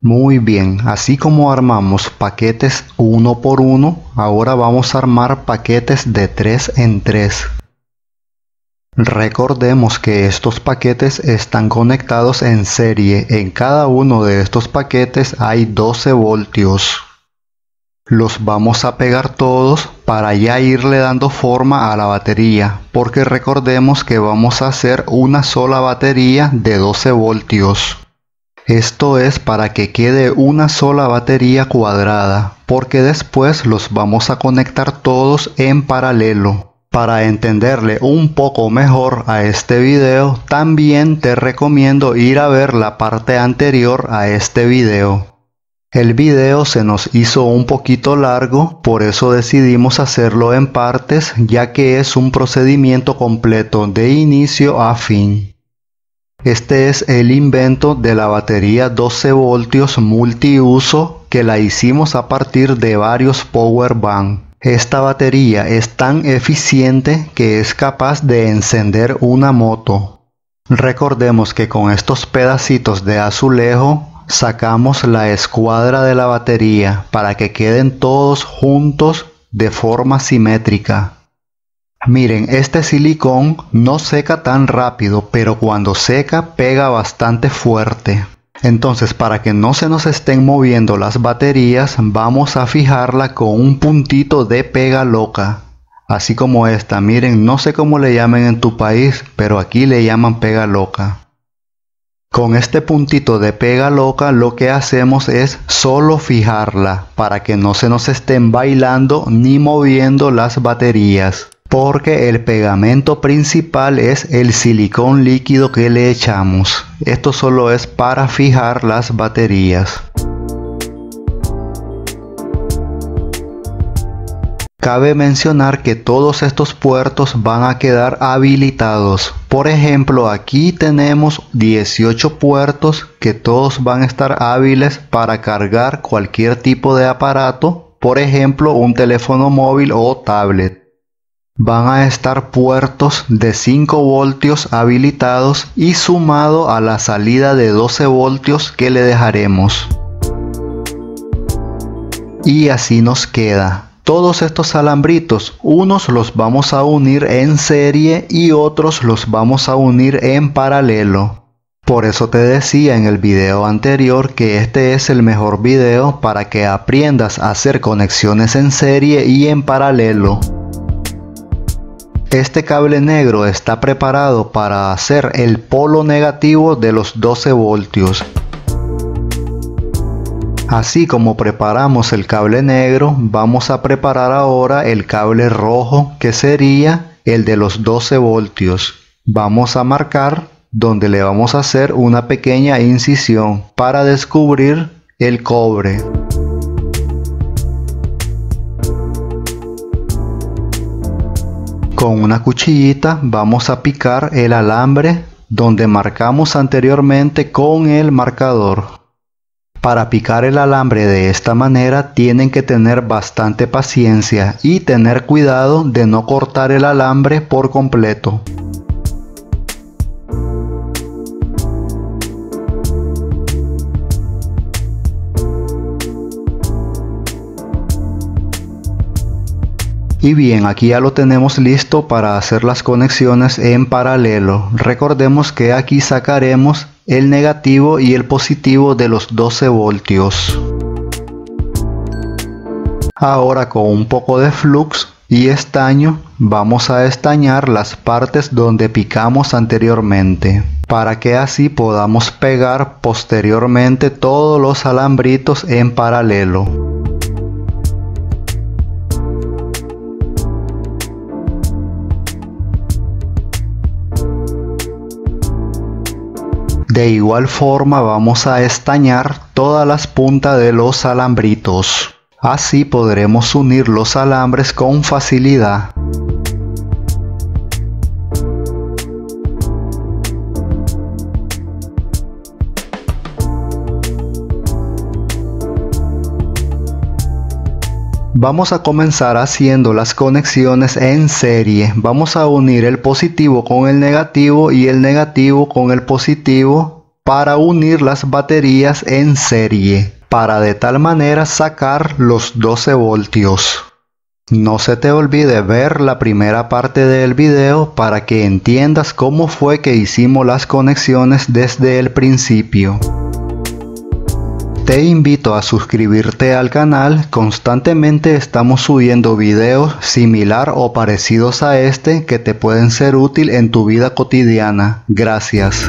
Muy bien, así como armamos paquetes uno por uno, ahora vamos a armar paquetes de 3 en 3. Recordemos que estos paquetes están conectados en serie. En cada uno de estos paquetes hay 12 voltios. Los vamos a pegar todos para ya irle dando forma a la batería, porque recordemos que vamos a hacer una sola batería de 12 voltios. Esto es para que quede una sola batería cuadrada, porque después los vamos a conectar todos en paralelo. Para entenderle un poco mejor a este video, también te recomiendo ir a ver la parte anterior a este video. El video se nos hizo un poquito largo, por eso decidimos hacerlo en partes, ya que es un procedimiento completo de inicio a fin. Este es el invento de la batería 12 voltios multiuso que la hicimos a partir de varios power bank. Esta batería es tan eficiente que es capaz de encender una moto. Recordemos que con estos pedacitos de azulejo sacamos la escuadra de la batería para que queden todos juntos de forma simétrica. Miren, este silicón no seca tan rápido, pero cuando seca pega bastante fuerte. Entonces, para que no se nos estén moviendo las baterías, vamos a fijarla con un puntito de pega loca. Así como esta, miren, no sé cómo le llamen en tu país, pero aquí le llaman pega loca. Con este puntito de pega loca lo que hacemos es solo fijarla, para que no se nos estén bailando ni moviendo las baterías. Porque el pegamento principal es el silicón líquido que le echamos. Esto solo es para fijar las baterías. Cabe mencionar que todos estos puertos van a quedar habilitados. Por ejemplo, aquí tenemos 18 puertos que todos van a estar hábiles para cargar cualquier tipo de aparato. Por ejemplo, un teléfono móvil o tablet. Van a estar puertos de 5 voltios habilitados y sumado a la salida de 12 voltios que le dejaremos. Y así nos queda. Todos estos alambritos, unos los vamos a unir en serie y otros los vamos a unir en paralelo. Por eso te decía en el video anterior que este es el mejor video para que aprendas a hacer conexiones en serie y en paralelo. Este cable negro está preparado para hacer el polo negativo de los 12 voltios. Así como preparamos el cable negro, vamos a preparar ahora el cable rojo, que sería el de los 12 voltios. Vamos a marcar donde le vamos a hacer una pequeña incisión para descubrir el cobre. Con una cuchillita vamos a picar el alambre donde marcamos anteriormente con el marcador. Para picar el alambre de esta manera tienen que tener bastante paciencia y tener cuidado de no cortar el alambre por completo. Y bien, aquí ya lo tenemos listo para hacer las conexiones en paralelo. Recordemos que aquí sacaremos el negativo y el positivo de los 12 voltios. Ahora con un poco de flux y estaño vamos a estañar las partes donde picamos anteriormente, para que así podamos pegar posteriormente todos los alambritos en paralelo. De igual forma vamos a estañar todas las puntas de los alambritos. Así podremos unir los alambres con facilidad. Vamos a comenzar haciendo las conexiones en serie. Vamos a unir el positivo con el negativo y el negativo con el positivo para unir las baterías en serie, para de tal manera sacar los 12 voltios. No se te olvide ver la primera parte del video para que entiendas cómo fue que hicimos las conexiones desde el principio. Te invito a suscribirte al canal, constantemente estamos subiendo videos similar o parecidos a este que te pueden ser útil en tu vida cotidiana. Gracias.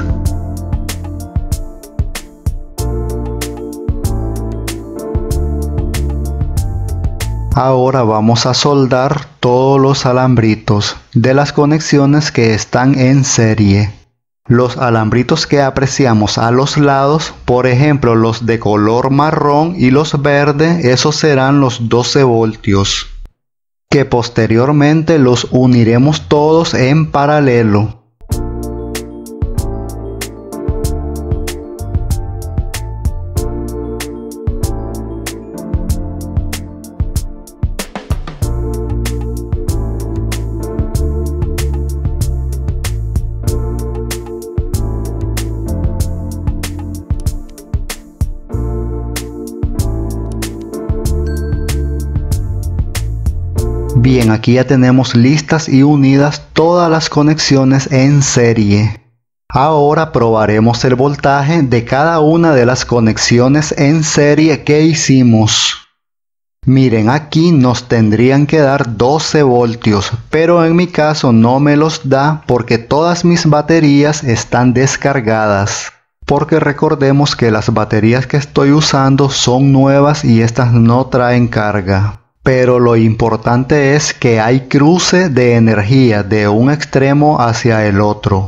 Ahora vamos a soldar todos los alambritos de las conexiones que están en serie. Los alambritos que apreciamos a los lados, por ejemplo los de color marrón y los verdes, esos serán los 12 voltios, que posteriormente los uniremos todos en paralelo. Bien, aquí ya tenemos listas y unidas todas las conexiones en serie. Ahora probaremos el voltaje de cada una de las conexiones en serie que hicimos. Miren, aquí nos tendrían que dar 12 voltios, pero en mi caso no me los da porque todas mis baterías están descargadas. Porque recordemos que las baterías que estoy usando son nuevas y estas no traen carga. Pero lo importante es que hay cruce de energía de un extremo hacia el otro.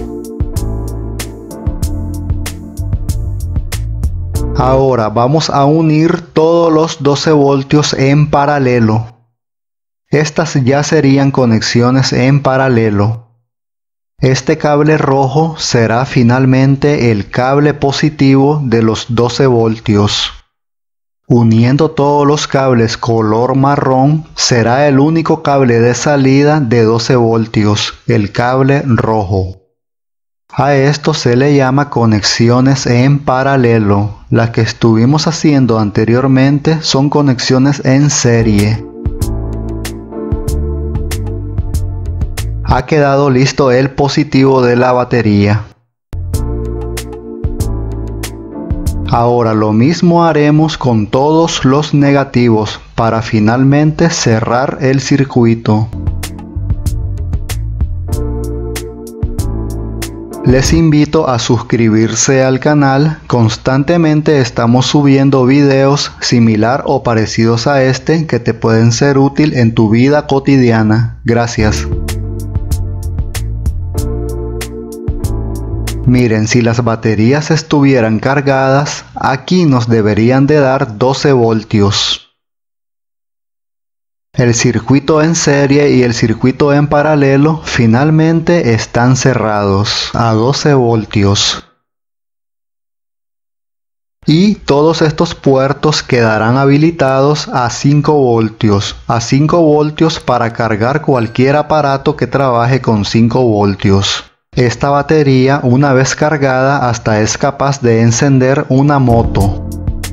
Ahora vamos a unir todos los 12 voltios en paralelo. Estas ya serían conexiones en paralelo. Este cable rojo será finalmente el cable positivo de los 12 voltios. Uniendo todos los cables color marrón será el único cable de salida de 12 voltios, el cable rojo. A esto se le llama conexiones en paralelo. Las que estuvimos haciendo anteriormente son conexiones en serie. Ha quedado listo el positivo de la batería. Ahora lo mismo haremos con todos los negativos para finalmente cerrar el circuito. Les invito a suscribirse al canal, constantemente estamos subiendo videos similar o parecidos a este que te pueden ser útil en tu vida cotidiana. Gracias. Miren, si las baterías estuvieran cargadas, aquí nos deberían de dar 12 voltios. El circuito en serie y el circuito en paralelo finalmente están cerrados a 12 voltios. Y todos estos puertos quedarán habilitados a 5 voltios. A 5 voltios para cargar cualquier aparato que trabaje con 5 voltios. Esta batería, una vez cargada, hasta es capaz de encender una moto.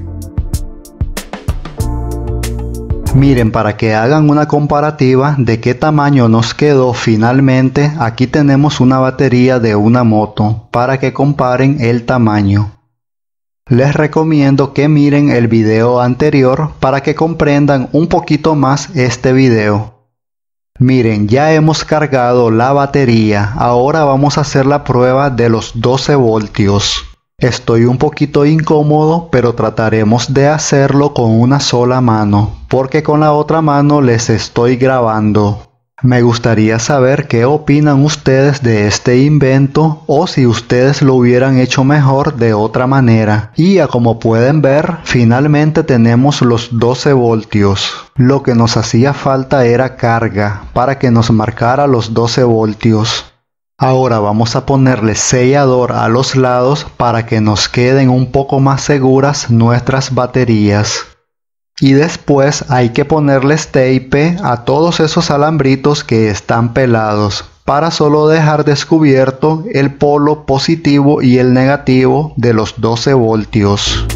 Miren, para que hagan una comparativa de qué tamaño nos quedó finalmente, aquí tenemos una batería de una moto, para que comparen el tamaño. Les recomiendo que miren el video anterior para que comprendan un poquito más este video. Miren, ya hemos cargado la batería, ahora vamos a hacer la prueba de los 12 voltios. Estoy un poquito incómodo, pero trataremos de hacerlo con una sola mano, porque con la otra mano les estoy grabando. Me gustaría saber qué opinan ustedes de este invento o si ustedes lo hubieran hecho mejor de otra manera. Y como pueden ver, finalmente tenemos los 12 voltios. Lo que nos hacía falta era carga para que nos marcara los 12 voltios. Ahora vamos a ponerle sellador a los lados para que nos queden un poco más seguras nuestras baterías. Y después hay que ponerles tape a todos esos alambritos que están pelados, para solo dejar descubierto el polo positivo y el negativo de los 12 voltios.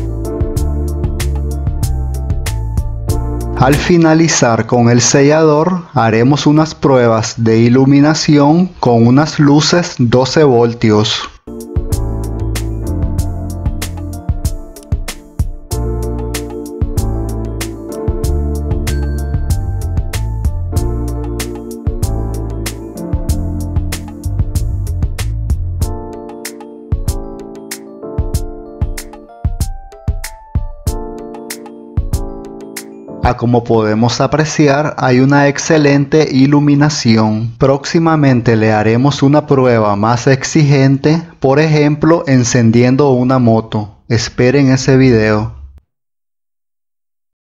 Al finalizar con el sellador, haremos unas pruebas de iluminación con unas luces 12 voltios. Como podemos apreciar, hay una excelente iluminación. Próximamente le haremos una prueba más exigente, por ejemplo encendiendo una moto. Esperen ese video.